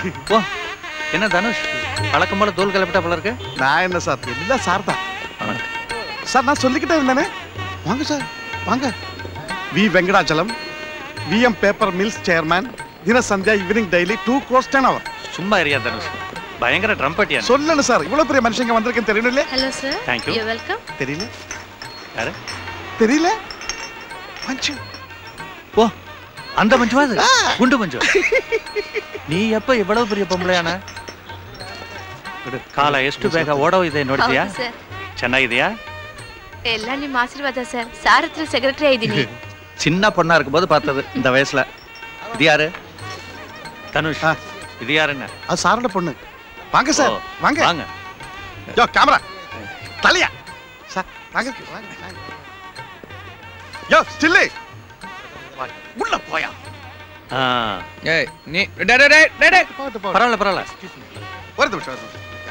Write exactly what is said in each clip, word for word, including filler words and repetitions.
ஓ என்ன தனுஷ் பழக்கம் போல தோல் கிளப்பிட்டா போல இருக்கு. நான் என்ன சார் எல்லாம் சார் தான் சார். நான் சொல்லிக்கிட்டே இருந்தேனே. வாங்க சார் வாங்க. V Venkatachalam VM paper mills chairman. Dina Sandhya evening daily two cross ten hour. சும்மா இருயா தனுஷ். பயங்கர ட்ரம்பட்டியா சொல்லணும் சார். இவ்வளவு பெரிய மனுஷங்க வந்திருக்கேன் தெரியல. Hello sir. Thank you. You welcome. தெரியல யாரு தெரியல. மஞ்சு. ஓ அந்த மஞ்சுவா அது குண்டு மஞ்சு. நீ எப்ப இவ்வளவு பெரிய பொம்பளையான ಕಾಲ ಎಷ್ಟು ಬೇಗ ಓಡೋಗಿದೆ ನೋಡ್ತೀಯಾ? ಚೆನ್ನಾಗಿದೆಯಾ? ಎಲ್ಲ ನಿಮ್ಮ ಆಶೀರ್ವಾದ ಸರ್. ಸಾರ್ ಹತ್ರ ಸೆಕ್ರೆಟರಿ ಆಗಿದ್ದೀನಿ. சின்ன பொண்ணா இருக்கும்போது பார்த்தது இந்த வயசுல. இது யாரு? தனுஷ். இது யாருன்னு? அது சாரோட பொண்ணு. வாங்க சார் வாங்க வாங்க. யோ கேமரா தலையா சார் வாங்க வாங்க. யோ ஸ்டில்லி உள்ள போயா. ஆ ஏய் நீ டே டே டே டே பரவாயில்ல பரவாயில்ல. ஒரு நிமிஷம்.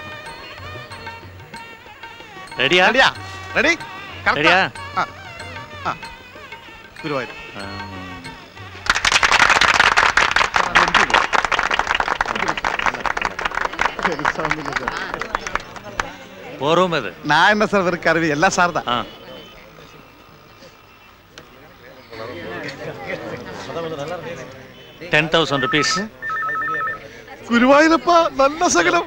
ரெடியா? ரெடியா ரெடி ரெடியா? ஆ ஆ குருவாய். போறோம் அது. நான் என்ன சார் வெறும் கருவி எல்லாம் சார் தான். Ten thousand rupees. குருவாயிரப்பா நல்ல சகலம்.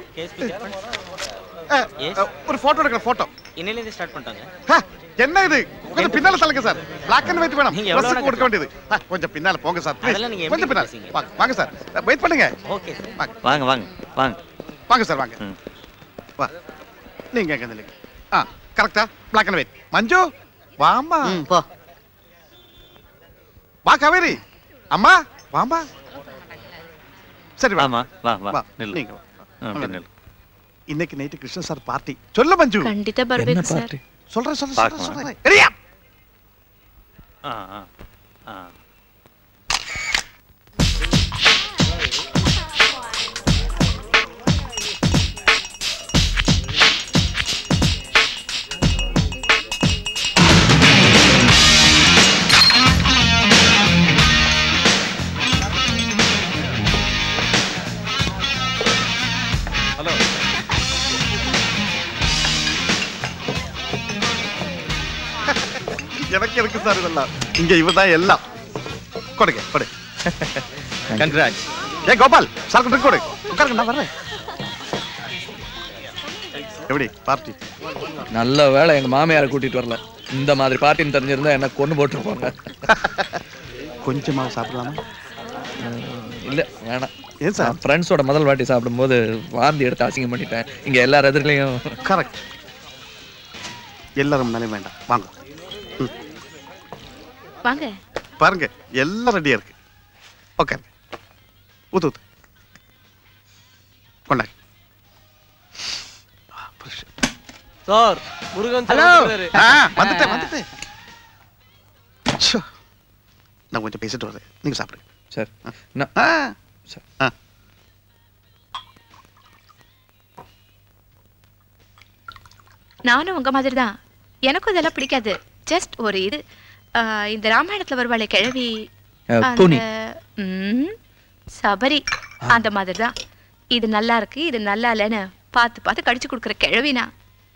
ஒரு போட்டோ எடுக்கிற போட்டோ இன்னையில இருந்து ஸ்டார்ட் பண்ணிட்டாங்க. என்ன இது கொஞ்சம் பின்னால தள்ளுங்க சார். பிளாக் அண்ட் ஒயிட் வேணும். பிரஸ் கொடுக்க வேண்டியது. கொஞ்சம் பின்னால போங்க சார். கொஞ்சம் பின்னால வாங்க சார். வெயிட் பண்ணுங்க. Okay sir. வாங்க வாங்க வாங்க வாங்க சார் வாங்க. வா நீங்க எங்க நில்லுங்க. ஆ கரெக்ட்டா பிளாக் அண்ட் ஒயிட். மஞ்சு வாமா. போ. வா காவேரி அம்மா வாமா. சரி வாமா வா வா நில்லு. நீங்க வா நில்லு. இன்னைக்கு நைட் கிருஷ்ண சார் பார்ட்டி. சொல்ல மஞ்சு. கண்டிப்பா ಬರ್ಬೇಕು சார். சொல்றேன் சொல்றேன் சொல்றேன். ரெடியா? ஆ ஆ ஆ எனக்கு இருக்கு சார் இதெல்லாம். இங்க இவதான் எல்லாம். கொடுங்க கொடு. கங்க்ராட்ஸ். ஏ கோபால் சார் கொடு கொடு. உட்காருங்க நான் வரேன். எப்படி பார்ட்டி? நல்ல வேளை எங்க மாமியாரை கூட்டிட்டு வரல. இந்த மாதிரி பார்ட்டின்னு தெரிஞ்சிருந்தா என்ன கொன்னு போட்டுருப்பாங்க. கொஞ்சமா சாப்பிடலாமா? இல்ல வேணாம். ஏன் சார்? ஃப்ரெண்ட்ஸோட முதல் வாட்டி சாப்பிடும்போது வாந்தி எடுத்து அசிங்கம் பண்ணிட்டேன். இங்க எல்லார் எதிரிலையும். கரெக்ட். எல்லாரும் முன்னாலே வேண்டாம். வாங்க வாங்க. பாருங்க எல்லாம் ரெடியா இருக்கு. ஓகே ஊத்து ஊத்து கொண்டா. Sir Murugan hello. ஆ வந்துட்டேன் வந்துட்டேன். நான் கொஞ்சம் பேசிட்டு வரேன். நீங்க சாப்பிடுங்க. சரி. ஆ சரி. ஆ நானும் உங்க மாதிரி தான். எனக்கும் இதெல்லாம் பிடிக்காது. ஜஸ்ட் ஒரு இது இந்த ராமாயணத்துல வருவாளே கிழவி சபரி அந்த மாதிரி தான். இது நல்லா இருக்கு இது நல்லா இல்லைன்னு பார்த்து பார்த்து கடிச்சு கொடுக்குற கிழவினா.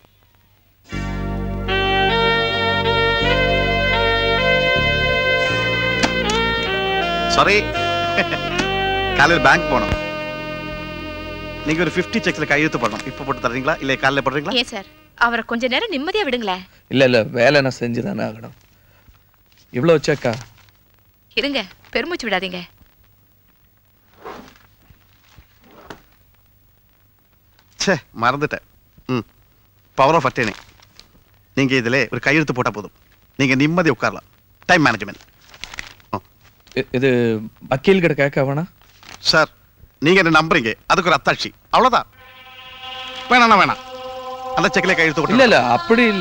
சாரி காலையில் பேங்க் போனோம். நீங்க ஒரு பிப்டி செக்ல கையெழுத்து போடணும். இப்ப போட்டு தரீங்களா இல்ல காலையில போடுறீங்களா? ஏன் சார் அவரை கொஞ்ச நேரம் நிம்மதியா விடுங்களேன். இல்ல இல்ல வேலை நான் செஞ்சுதானே ஆகணும். இவ்வளவு செக்கா? இருங்க பெருமூச்சு விடாதீங்க. சே மறந்துட்டேன். ம் பவர் ஆஃப் அட்டர்னி. நீங்க இதுல ஒரு கையெழுத்து போட்டா போதும். நீங்க நிம்மதி உட்காரலாம். Time management. இது வக்கீல் கிட்ட கேட்க வேணா சார்? நீங்க என்ன நம்புறீங்க, அதுக்கு ஒரு அத்தாட்சி அவ்வளவுதான். வேணாம் வேணாம் அந்த செக்ல கையெழுத்து போட்டு. இல்ல இல்ல அப்படி இல்ல.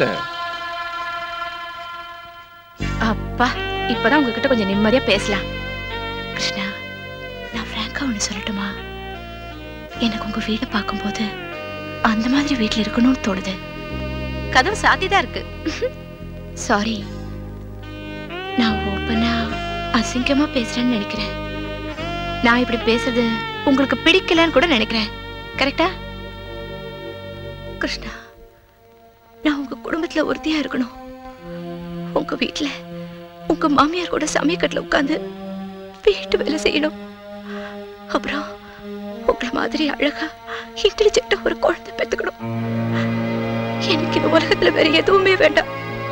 அப்பா இப்பதான் உங்ககிட்ட கொஞ்சம் நிம்மதியா பேசலாம். கிருஷ்ணா நான் பிராங்கா ஒண்ணு சொல்லட்டுமா? எனக்கு உங்க வீட்டை பார்க்கும்போது அந்த மாதிரி வீட்டுல இருக்கணும்னு தோணுது. கதவு சாத்திதான் இருக்கு. சாரி நான் ஓப்பனா அசிங்கமா பேசுறேன்னு நினைக்கிறேன். நான் இப்படி பேசுறது உங்களுக்கு பிடிக்கலன்னு கூட நினைக்கிறேன். கரெக்டா? கிருஷ்ணா, நான் உங்க குடும்பத்துல ஒருத்தியா இருக்கணும். உங்க வீட்டுல உங்க மாமியார் கூட சமயக்கட்டுல உட்கார்ந்து வீட்டு வேலை செய்யணும். அப்புறம் உங்களை மாதிரி அழகா இன்டெலிஜென்ட்டா ஒரு குழந்தை பெத்துக்கணும். எனக்கு இந்த உலகத்துல வேற எதுவுமே வேண்டாம்.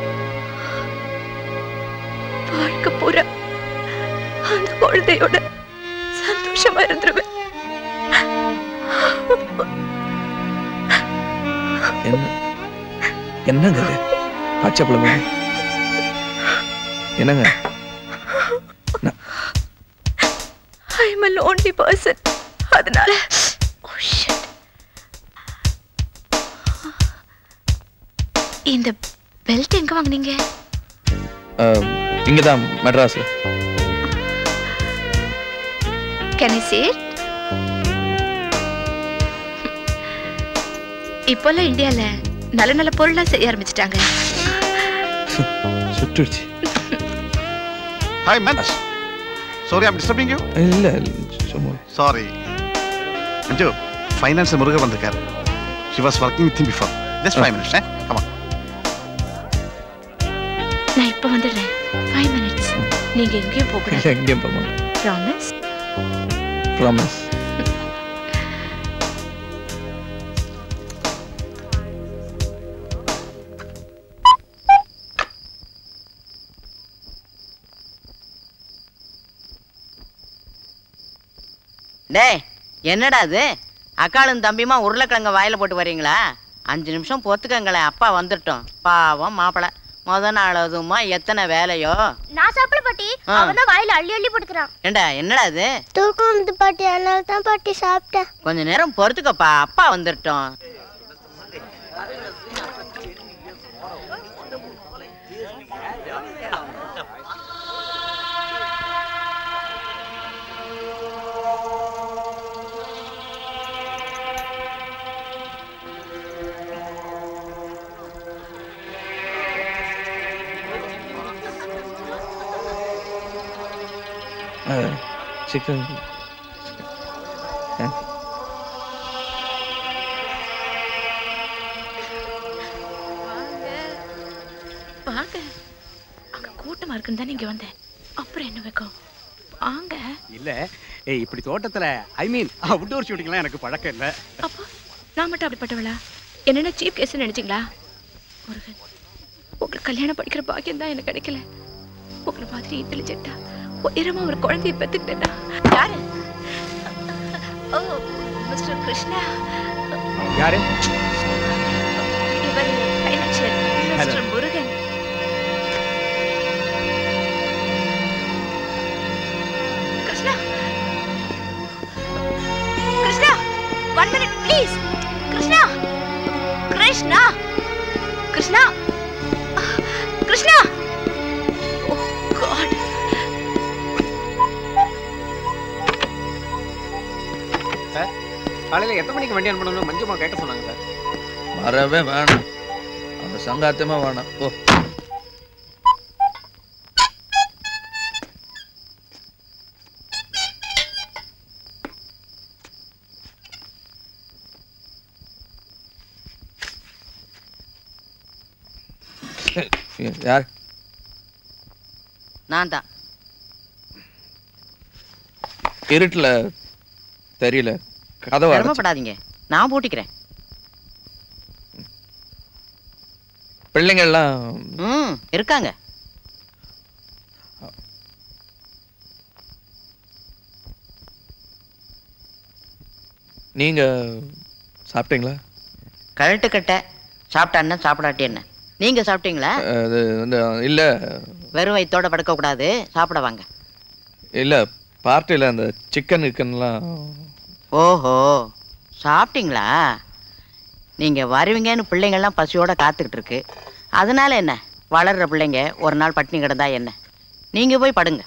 வாழ்க்கை பூரா அந்த குழந்தையோட சந்தோஷமா இருந்துருவேன். என்ன என்னங்க பச்சை பிள்ளை என்னங்க? I'm a lonely person. அதனால oh shit. இந்த பெல்ட் எங்க வாங்குனீங்க? இங்கதான் மெட்ராஸ்ல. Can I see it? இப்போல்லாம் இந்தியால நல்ல நல்ல பொருள்லாம் செய்ய ஆரம்பிச்சிட்டாங்க. சுட்டுச்சு. Hi man. Sorry, I'm disturbing you. இல்ல சும்மா. Sorry. Anju, finance முருக வந்திருக்காரு. She was working with him before. Just five minutes, eh? Come on. நான் இப்ப வந்துடுறேன். five minutes. நீங்க எங்கேயும் போக கூடாது. எங்கேயும் போக மாட்டேன். Promise? Promise. டேய், என்னடா அது? அக்காளும் தம்பியுமா உருளைக்கிழங்க வாயில போட்டு வரீங்களா? அஞ்சு நிமிஷம் பொத்துக்கங்களேன், அப்பா வந்துட்டோம். பாவம் மாப்பிள முத நாள் அதுமா எத்தனை வேலையோ. நான் சாப்பிட பாட்டி, அவதான் வாயில அள்ளி அள்ளி போட்டுக்கிறான். ஏண்டா என்னடா அது? தூக்கம் வந்து பாட்டி, அதனால தான் பாட்டி சாப்பிட்டேன். கொஞ்ச நேரம் பொறுத்துக்கப்பா, அப்பா வந்துட்டோம். சிக்கன் வாங்க. அங்க கூட்டமா இருக்குன்னு தான் நீங்க வந்தேன். அப்புறம் என்ன வைக்கும்? வாங்க. இல்ல ஏய், இப்படி தோட்டத்துல ஐ மீன் அவுட்டோர் ஷூட்டிங்லாம் எனக்கு பழக்கம் இல்ல. அப்போ நான் மட்டும் அப்படிப்பட்டவளா? என்னென்ன சீப் கேஸ் நினைச்சீங்களா? முருகன், உங்களுக்கு கல்யாணம் படிக்கிற பாக்கியம் தான் எனக்கு கிடைக்கல. உங்களை மாதிரி இன்டெலிஜென்ட்டா உயரமா ஒரு குழந்தைய பெத்துக்கிட்டேன்னா. யாரு? ஓ, மிஸ்டர் கிருஷ்ணா. யாரு? இவர் financial mister Murugan. Krishna, Krishna, one minute please. Krishna, Krishna, Krishna, Krishna. Oh God. Sir, காலையில எத்தனை மணிக்கு வண்டி அனுப்பணும்னு மஞ்சுமா கேட்ட சொன்னாங்க சார். வரவே வேணாம், அந்த சங்காத்தமா வேணாம். ஓ யார்? நான் தான். இருட்டுல தெரியல, கதவை சிரமப்படாதீங்க, நான் பூட்டிக்கிறேன். பிள்ளைங்கள்லாம் ம் இருக்காங்க. நீங்க சாப்பிட்டீங்களா? கழட்டு கட்ட சாப்பிட்டா என்ன, சாப்பிடாட்டி என்ன? நீங்க சாப்பிட்டீங்களா? அது வந்து இல்ல, வெறும் வயித்தோட படுக்க கூடாது, சாப்பிட வாங்க. இல்ல பார்ட்டில அந்த சிக்கன் கிக்கன்லாம். ஓஹோ, சாப்பிட்டீங்களா? நீங்க வருவீங்கன்னு பிள்ளைங்கள்லாம் பசியோட காத்துக்கிட்டு இருக்கு. அதனால என்ன, வளர்ற பிள்ளைங்க ஒரு நாள் பட்டினி கிடந்தா என்ன? நீங்க போய் படுங்க.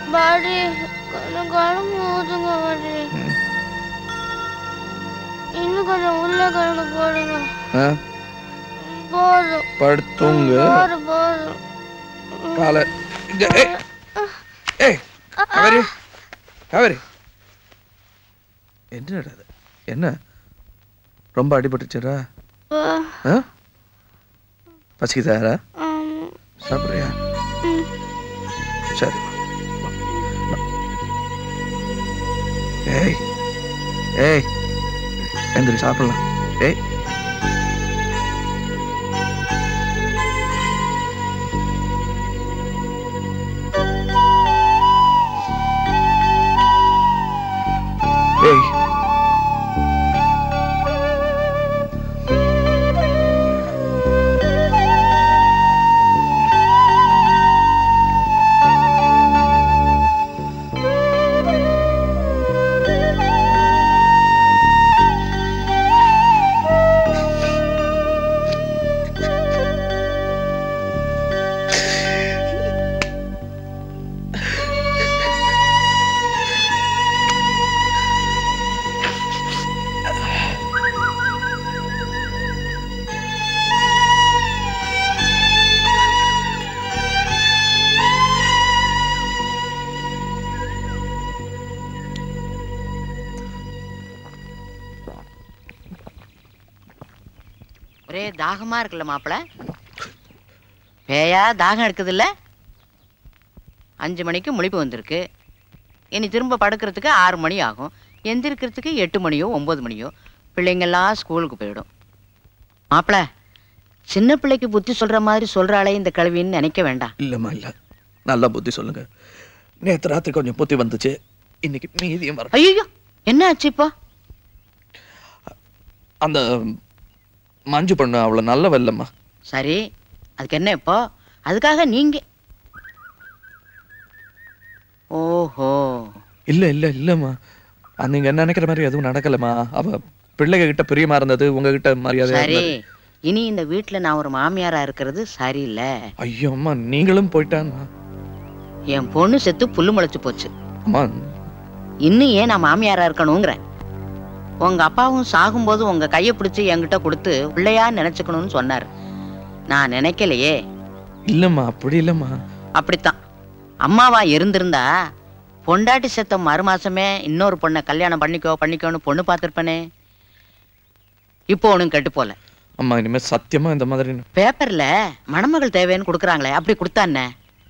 பாடி கொஞ்சம் குழம்பு ஊதுங்க பாடி. இன்னும் கொஞ்சம் உருளைக்கிழங்கு போடுங்க. போதும். படுத்துங்க. போதும் போதும். காலை ஏய் ஏய் காவேரி காவேரி என்னடா இது? என்ன ரொம்ப அடிபட்டுச்சுடா? பசிக்குதா? சாப்பிட்றியா? சரி. ஏய் ஏய் எந்திரி சாப்பிடலாம். ஏய் ஏய் ஒரே தாகமா இருக்குல்ல மாப்பிள்ள? பேயா தாகம் எடுக்குது இல்ல? அஞ்சு மணிக்கு முழிப்பு வந்திருக்கு. இனி திரும்ப படுக்கிறதுக்கு ஆறு மணி ஆகும். எந்திரிக்கிறதுக்கு எட்டு மணியோ ஒன்பது மணியோ. பிள்ளைங்கெல்லாம் ஸ்கூலுக்கு போயிடும். மாப்பிள்ள, சின்ன பிள்ளைக்கு புத்தி சொல்ற மாதிரி சொல்றாளே இந்த கல்வின்னு நினைக்க வேண்டாம். இல்லம்மா இல்ல, நல்லா புத்தி சொல்லுங்க. நேற்று ராத்திரி கொஞ்சம் புத்தி வந்துச்சு, இன்னைக்கு மீதியும் வர. ஐயோ என்ன ஆச்சு இப்போ? அந்த மஞ்சு பொண்ணு அவ்வளவு நல்ல வெல்லம்மா. சரி, அதுக்கு என்ன இப்போ? அதுக்காக நீங்க? ஓஹோ இல்ல இல்ல இல்லம்மா, நீங்க என்ன நினைக்கிற மாதிரி எதுவும் நடக்கலம்மா. அவ பிள்ளைங்க கிட்ட பிரியமா இருந்தது, உங்ககிட்ட மரியாதை. சரி, இனி இந்த வீட்டுல நான் ஒரு மாமியாரா இருக்கிறது சரியில்லை. ஐயோ அம்மா, நீங்களும் போயிட்டாங்க. என் பொண்ணு செத்து புல்லு முளைச்சு போச்சு. அம்மா இன்னும் ஏன் நான் மாமியாரா இருக்கணுங்கிறேன். உங்க அப்பாவும் சாகும்போது உங்க கையை பிடிச்சி என்கிட்ட கொடுத்து பிள்ளையா நினைச்சுக்கணும்னு சொன்னார். நான் நினைக்கலையே. இல்லம்மா, அப்படி இல்லம்மா. அப்படித்தான். அம்மாவா இருந்திருந்தா பொண்டாட்டி செத்த மறு மாசமே இன்னொரு பொண்ணை கல்யாணம் பண்ணிக்கோ பண்ணிக்கோன்னு பொண்ணு பார்த்திருப்பனே. இப்போ ஒன்றும் கெட்டு போல. அம்மா இனிமே சத்தியமா இந்த மாதிரி பேப்பர்ல மணமகள் தேவைன்னு கொடுக்குறாங்களே, அப்படி கொடுத்தா என்ன?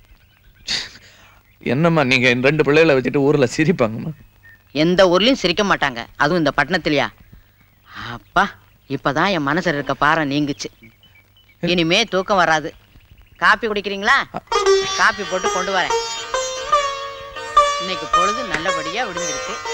என்னம்மா நீங்க ரெண்டு பிள்ளைகளை வச்சுட்டு ஊர்ல சிரிப்பாங்கம்மா. எந்த ஊர்லயும் சிரிக்க மாட்டாங்க, அதுவும் இந்த பட்டணத்திலயா? அப்பா, இப்பதான் என் மனசுல இருக்க பாறை நீங்குச்சு. இனிமே தூக்கம் வராது. காப்பி குடிக்கிறீங்களா? காப்பி போட்டு கொண்டு வரேன். இன்னைக்கு பொழுது நல்லபடியா விடுஞ்சிருக்கு.